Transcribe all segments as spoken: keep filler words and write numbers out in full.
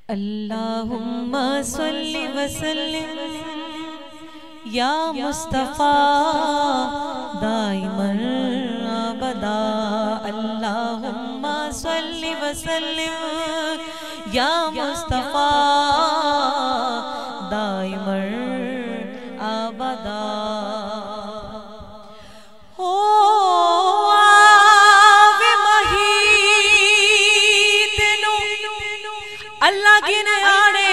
اللہم صلی وسلم یا مصطفیٰ دائماً ابدا اللہم صلی وسلم یا مصطفیٰ دائماً ابدا اللہ گن آڑے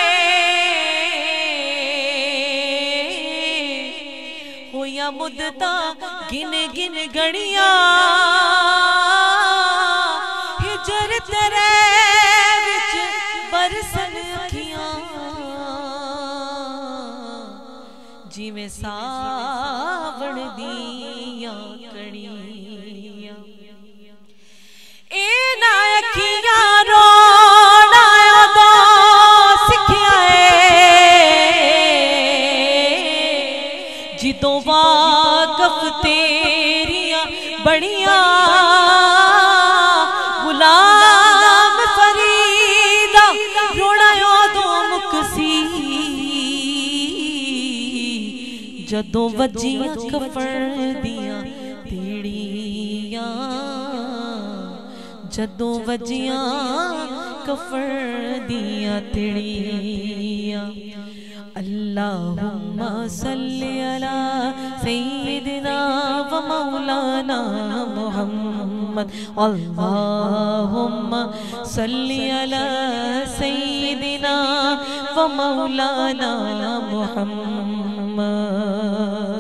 ہویا مدتا گن گن گڑیاں ہجر تیرے وچ برسن اکھیاں جی میں ساون دیاں کڑیاں اے نا اکھیاں رو جدوں واقف تیریاں بڑیاں غلام فریدہ رونا یادوں مکسی جدوں وجیاں کفن دیاں تیڑیاں جدوں وجیاں کفن دیاں تیڑیاں اللہم صلی علی سیدنا و مولانا محمد اللہم صلی علی سیدنا و مولانا محمد